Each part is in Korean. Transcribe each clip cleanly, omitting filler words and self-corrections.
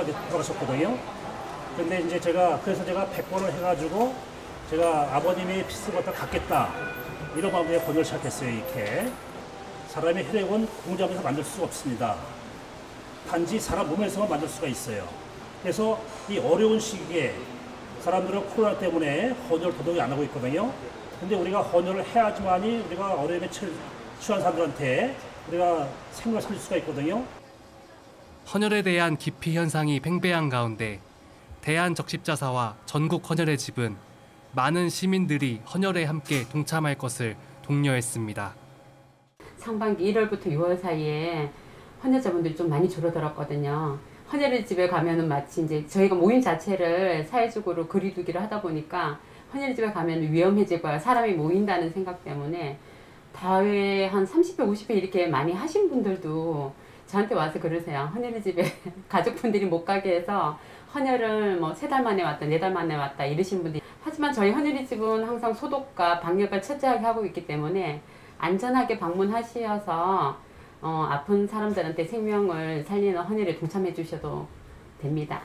급하게 돌아가셨거든요. 근데 이제 그래서 제가 100번을 해가지고 제가 아버님의 피스를 갖다 갖겠다. 이런 마음에 번역을 시작했어요, 이렇게. 사람의 혈액은 공장에서 만들 수가 없습니다. 단지 사람 몸에서만 만들 수가 있어요. 그래서 이 어려운 시기에 사람들은 코로나 때문에 헌혈 도둑이 안 하고 있거든요. 근데 우리가 헌혈을 해야지만이 우리가 어려움에 처한 사람들한테 우리가 생명을 살릴 수가 있거든요. 헌혈에 대한 기피 현상이 팽배한 가운데 대한적십자사와 전국 헌혈의 집은 많은 시민들이 헌혈에 함께 동참할 것을 독려했습니다. 상반기 1월부터 6월 사이에 헌혈자분들이 좀 많이 줄어들었거든요. 헌혈의 집에 가면은 마치 이제 저희가 모임 자체를 사회적으로 거리두기를 하다 보니까 헌혈의 집에 가면 위험해지고 사람이 모인다는 생각 때문에 다회 한 30회, 50회 이렇게 많이 하신 분들도 저한테 와서 그러세요. 헌혈의 집에 가족분들이 못 가게 해서 헌혈을 뭐 3달 만에 왔다, 4달 만에 왔다 이러신 분들이. 하지만 저희 헌혈의 집은 항상 소독과 방역을 철저하게 하고 있기 때문에 안전하게 방문하셔서 아픈 사람들한테 생명을 살리는 헌혈에 동참해 주셔도 됩니다.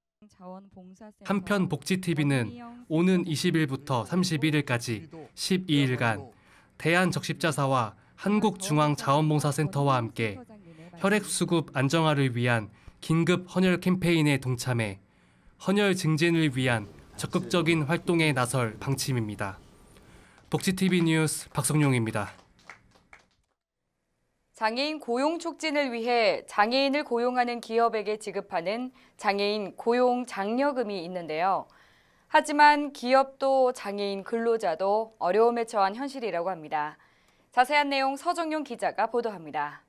한편 복지TV는 오는 20일부터 31일까지 12일간 대한적십자사와 한국중앙자원봉사센터와 함께 혈액수급 안정화를 위한 긴급 헌혈 캠페인에 동참해 헌혈 증진을 위한 적극적인 활동에 나설 방침입니다. 복지TV 뉴스 박성용입니다. 장애인 고용 촉진을 위해 장애인을 고용하는 기업에게 지급하는 장애인 고용 장려금이 있는데요. 하지만 기업도 장애인 근로자도 어려움에 처한 현실이라고 합니다. 자세한 내용 서정용 기자가 보도합니다.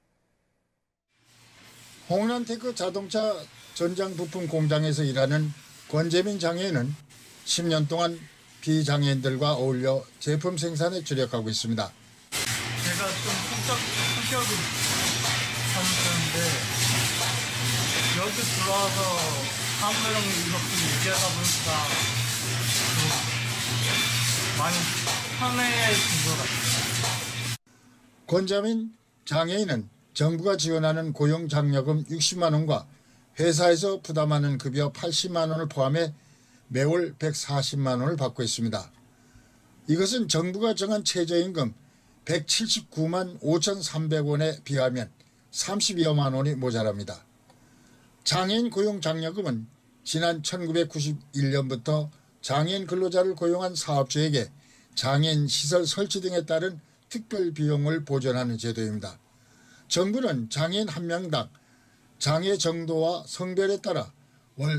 홍란테크 자동차 전장 부품 공장에서 일하는 권재민 장애인은 10년 동안 비장애인들과 어울려 제품 생산에 주력하고 있습니다. 제가 좀 성격이 잘못했는데 여기 들어와서 사람들이랑 이렇게 얘기하다 보니까 많이 편해진 것 같아요. 권재민 장애인은 정부가 지원하는 고용장려금 60만 원과 회사에서 부담하는 급여 80만 원을 포함해 매월 140만 원을 받고 있습니다. 이것은 정부가 정한 최저임금 179만 5,300원에 비하면 32여만 원이 모자랍니다. 장애인 고용장려금은 지난 1991년부터 장애인 근로자를 고용한 사업주에게 장애인 시설 설치 등에 따른 특별 비용을 보전하는 제도입니다. 정부는 장애인 한 명당 장애 정도와 성별에 따라 월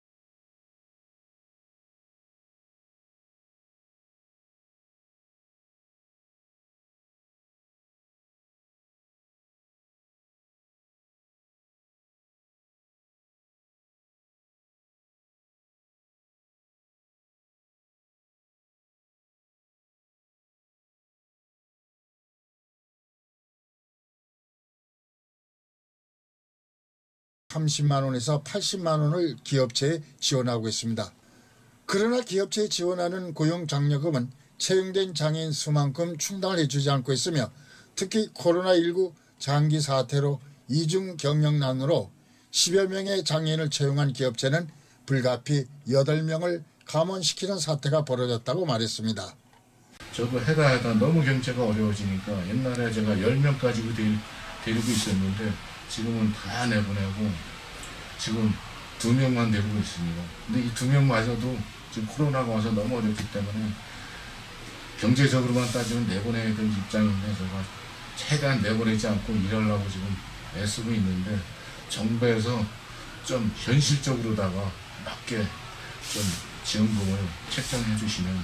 30만 원에서 80만 원을 기업체에 지원하고 있습니다. 그러나 기업체에 지원하는 고용장려금은 채용된 장애인 수만큼 충당을 해주지 않고 있으며 특히 코로나19 장기 사태로 이중 경영난으로 10여 명의 장애인을 채용한 기업체는 불가피 8명을 감원시키는 사태가 벌어졌다고 말했습니다. 저도 해다 너무 경제가 어려워지니까 옛날에 제가 10명까지 데리고 있었는데 지금은 다 내보내고 지금 2명만 데리고 있습니다. 근데 이 2명마저도 지금 코로나가 와서 너무 어렵기 때문에 경제적으로만 따지면 내보내야 될 입장인데 제가 최대한 내보내지 않고 일하려고 지금 애쓰고 있는데 정부에서 좀 현실적으로다가 맞게 좀 지원금을 책정해 주시면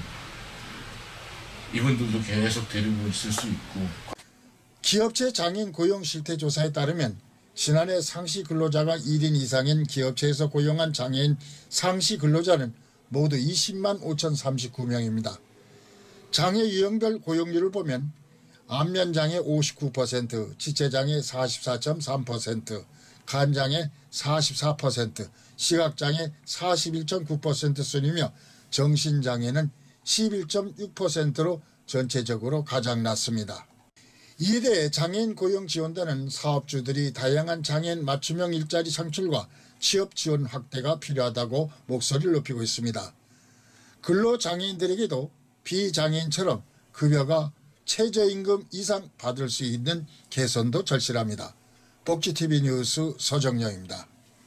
이분들도 계속 데리고 있을 수 있고. 기업체 장애인 고용 실태 조사에 따르면 지난해 상시 근로자가 1인 이상인 기업체에서 고용한 장애인 상시 근로자는 모두 20만 5,039명입니다. 장애 유형별 고용률을 보면 안면장애 59%, 지체장애 44.3%, 간장애 44%, 시각장애 41.9% 순이며 정신장애는 11.6%로 전체적으로 가장 낮습니다. 이에 대해 장애인 고용지원단은 사업주들이 다양한 장애인 맞춤형 일자리 창출과 취업 지원 확대가 필요하다고 목소리를 높이고 있습니다. 근로장애인들에게도 비장애인처럼 급여가 최저임금 이상 받을 수 있는 개선도 절실합니다. 복지TV 뉴스 서정영입니다.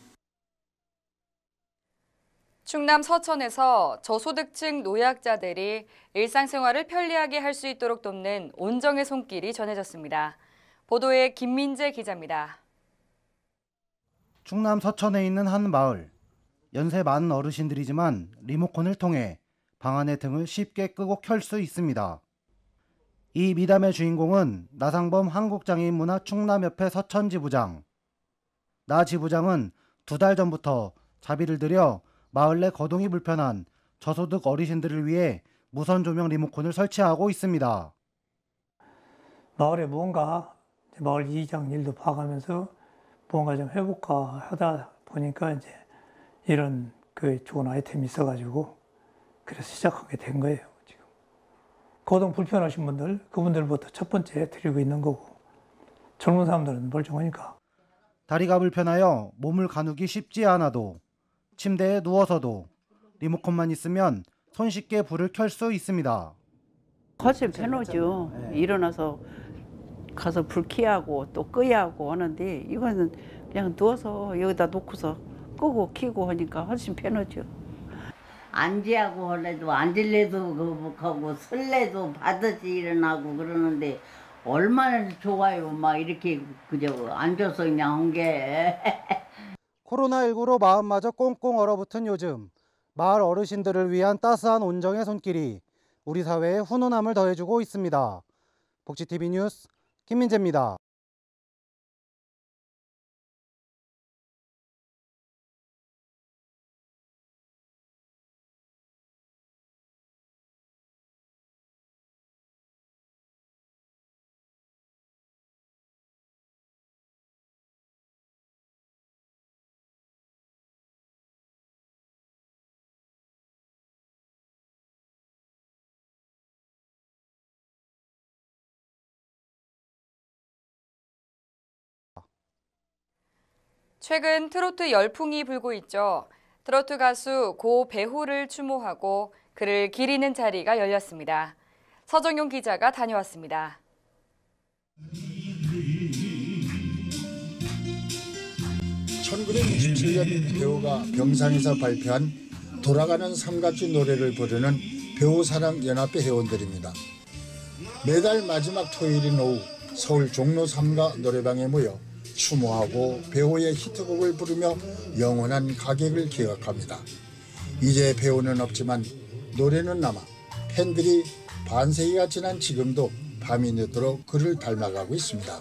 충남 서천에서 저소득층 노약자들이 일상생활을 편리하게 할 수 있도록 돕는 온정의 손길이 전해졌습니다. 보도에 김민재 기자입니다. 충남 서천에 있는 한 마을. 연세 많은 어르신들이지만 리모컨을 통해 방 안의 등을 쉽게 끄고 켤 수 있습니다. 이 미담의 주인공은 나상범 한국장애인문화 충남협회 서천지부장. 나 지부장은 2달 전부터 자비를 들여 마을 내 거동이 불편한 저소득 어르신들을 위해 무선 조명 리모컨을 설치하고 있습니다. 마을에 무언가 마을 이장 일도 봐가면서 무언가 좀 해볼까 하다 보니까 이제 이런 그 좋은 아이템이 있어가지고 그래서 시작하게 된 거예요. 지금 거동 불편하신 분들, 그분들부터 첫 번째 드리고 있는 거고, 젊은 사람들은 멀쩡하니까. 다리가 불편하여 몸을 가누기 쉽지 않아도 침대에 누워서도 리모컨만 있으면 손쉽게 불을 켤 수 있습니다. 훨씬 편하죠. 일어나서 가서 불 켜하고 또 끄야 하고 하는데, 이거는 그냥 누워서 여기다 놓고서 끄고 켜고 하니까 훨씬 편하죠. 앉으라고 하래도 앉을래도 하고 설래도 받아지 일어나고 그러는데 얼마나 좋아요. 막 이렇게 그저 앉아서 그냥 한 게. 코로나19로 마음마저 꽁꽁 얼어붙은 요즘, 마을 어르신들을 위한 따스한 온정의 손길이 우리 사회에 훈훈함을 더해주고 있습니다. 복지TV 뉴스 김민재입니다. 최근 트로트 열풍이 불고 있죠. 트로트 가수 고 배호를 추모하고 그를 기리는 자리가 열렸습니다. 서정용 기자가 다녀왔습니다. 1967년 배우가 병상에서 발표한 돌아가는 삼각지 노래를 부르는 배우사랑연합회 회원들입니다. 매달 마지막 토요일인 오후 서울 종로 3가 노래방에 모여 추모하고 배우의 히트곡을 부르며 영원한 가객을 기억합니다. 이제 배우는 없지만 노래는 남아 팬들이 반세기가 지난 지금도 밤이 늦도록 그를 닮아가고 있습니다.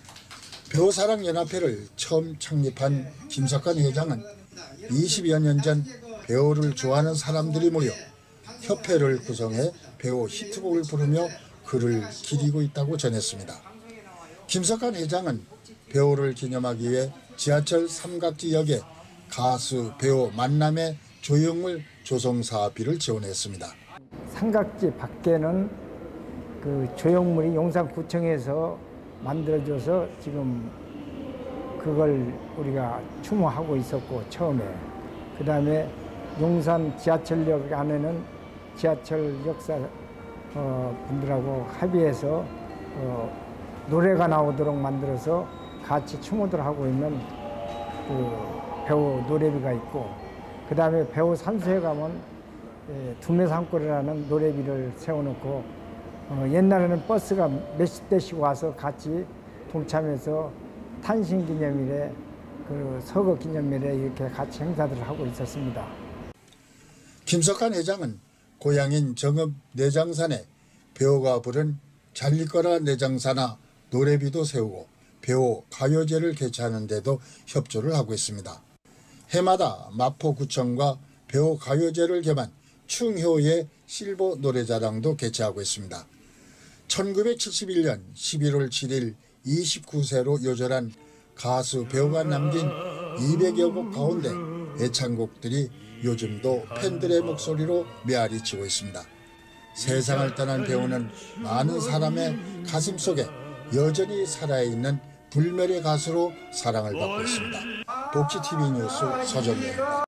배우사랑연합회를 처음 창립한 김석환 회장은 20여 년 전 배우를 좋아하는 사람들이 모여 협회를 구성해 배우 히트곡을 부르며 그를 기리고 있다고 전했습니다. 김석환 회장은 배우를 기념하기 위해 지하철 삼각지역에 가수 배우 만남의 조형물 조성 사업비를 지원했습니다. 삼각지 밖에는 그 조형물이 용산구청에서 만들어줘서 지금 그걸 우리가 추모하고 있었고, 처음에 그 다음에 용산 지하철역 안에는 지하철 역사 분들하고 합의해서 노래가 나오도록 만들어서 같이 추모들 하고 있는 그 배우 노래비가 있고, 그 다음에 배우 산소에 가면 두매산골이라는 노래비를 세워놓고, 옛날에는 버스가 몇십 대씩 와서 같이 동참해서 탄신기념일에 그 서거기념일에 이렇게 같이 행사들을 하고 있었습니다. 김석환 회장은 고향인 정읍 내장산에 배우가 부른 잘릴거라 내장산아 노래비도 세우고 배우 가요제를 개최하는 데도 협조를 하고 있습니다. 해마다 마포구청과 배우 가요제를 겸한 충효의 실버 노래자랑도 개최하고 있습니다. 1971년 11월 7일 29세로 요절한 가수 배우가 남긴 200여 곡 가운데 애창곡들이 요즘도 팬들의 목소리로 메아리치고 있습니다. 세상을 떠난 배우는 많은 사람의 가슴 속에 여전히 살아있는 불멸의 가수로 사랑을 받고 있습니다. 복지TV 뉴스 서정래입니다.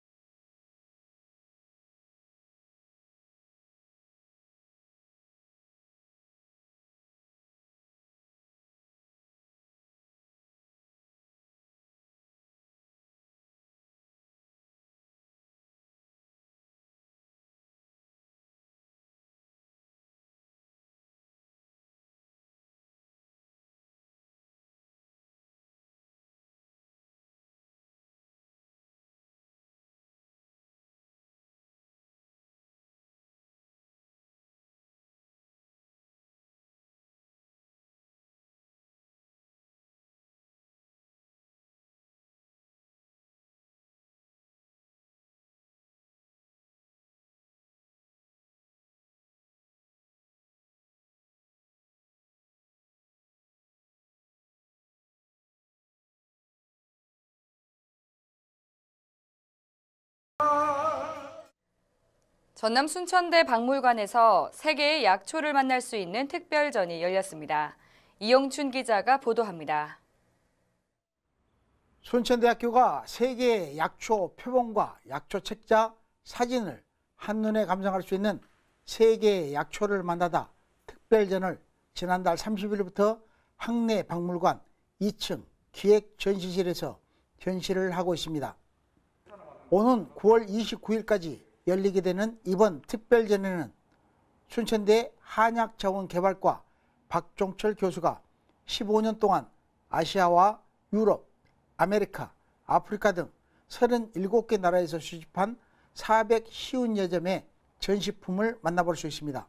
전남 순천대 박물관에서 세계의 약초를 만날 수 있는 특별전이 열렸습니다. 이영춘 기자가 보도합니다. 순천대학교가 세계의 약초 표본과 약초 책자, 사진을 한눈에 감상할 수 있는 세계의 약초를 만나다 특별전을 지난달 30일부터 학내 박물관 2층 기획 전시실에서 전시를 하고 있습니다. 오는 9월 29일까지 열리게 되는 이번 특별전에는 순천대 한약자원개발과 박종철 교수가 15년 동안 아시아와 유럽, 아메리카, 아프리카 등 37개 나라에서 수집한 450여 점의 전시품을 만나볼 수 있습니다.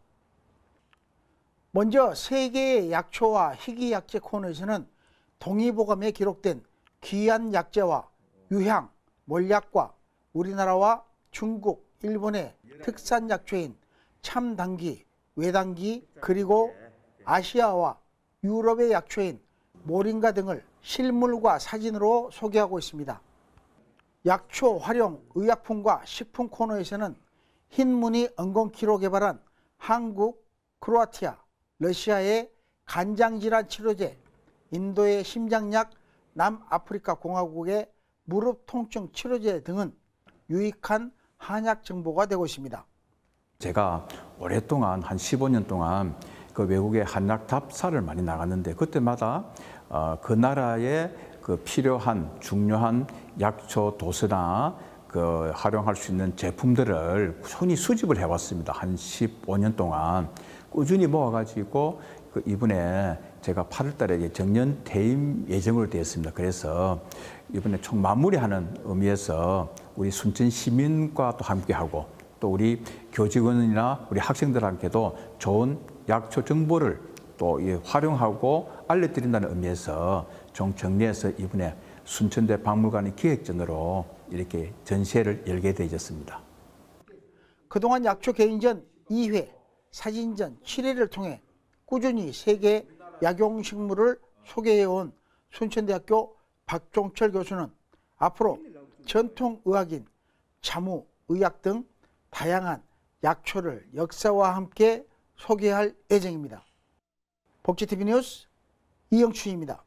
먼저 세계의 약초와 희귀약재 코너에서는 동의보감에 기록된 귀한 약재와 유향, 몰약과 우리나라와 중국, 일본의 특산 약초인 참당귀, 외당귀, 그리고 아시아와 유럽의 약초인 모링가 등을 실물과 사진으로 소개하고 있습니다. 약초 활용 의약품과 식품 코너에서는 흰무늬 엉겅퀴로 개발한 한국, 크로아티아, 러시아의 간장질환 치료제, 인도의 심장약, 남아프리카 공화국의 무릎 통증 치료제 등은 유익한 한약 정보가 되고 있습니다. 제가 오랫동안 한 15년 동안 그 외국의 한약 답사를 많이 나갔는데 그때마다 그 나라의 그 필요한 중요한 약초 도수나 그 활용할 수 있는 제품들을 손이 수집을 해왔습니다. 한 15년 동안 꾸준히 모아가지고 그 이번에 제가 8월달에 정년 퇴임 예정으로 되어 있습니다. 그래서 이번에 총 마무리하는 의미에서 우리 순천 시민과 또 함께하고 또 우리 교직원이나 우리 학생들한테도 좋은 약초 정보를 또 활용하고 알려드린다는 의미에서 좀 정리해서 이번에 순천대 박물관의 기획전으로 이렇게 전시회를 열게 되었습니다. 그동안 약초 개인전 2회, 사진전 7회를 통해 꾸준히 세계 약용식물을 소개해온 순천대학교 박종철 교수는 앞으로 전통의학인 자무, 의학 등 다양한 약초를 역사와 함께 소개할 예정입니다. 복지TV 뉴스 이영춘입니다.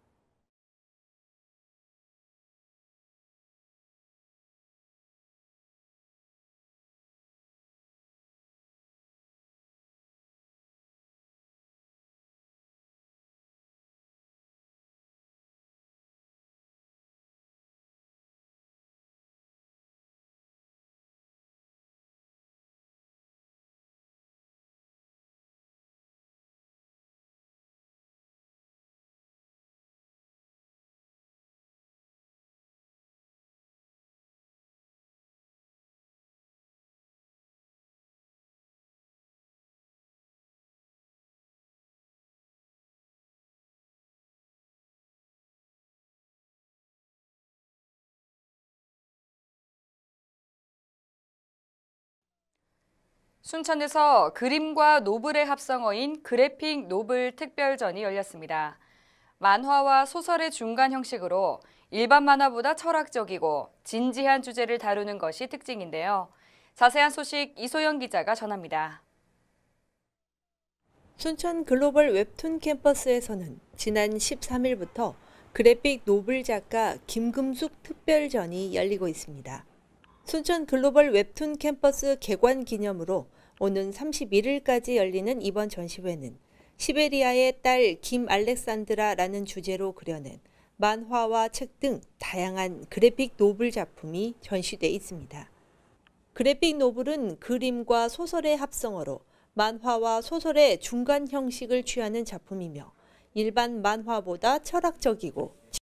순천에서 그림과 노블의 합성어인 그래픽 노블 특별전이 열렸습니다. 만화와 소설의 중간 형식으로 일반 만화보다 철학적이고 진지한 주제를 다루는 것이 특징인데요. 자세한 소식 이소영 기자가 전합니다. 순천 글로벌 웹툰 캠퍼스에서는 지난 13일부터 그래픽 노블 작가 김금숙 특별전이 열리고 있습니다. 순천 글로벌 웹툰 캠퍼스 개관 기념으로 오는 31일까지 열리는 이번 전시회는 시베리아의 딸 김알렉산드라라는 주제로 그려낸 만화와 책 등 다양한 그래픽 노블 작품이 전시돼 있습니다. 그래픽 노블은 그림과 소설의 합성어로 만화와 소설의 중간 형식을 취하는 작품이며 일반 만화보다 철학적이고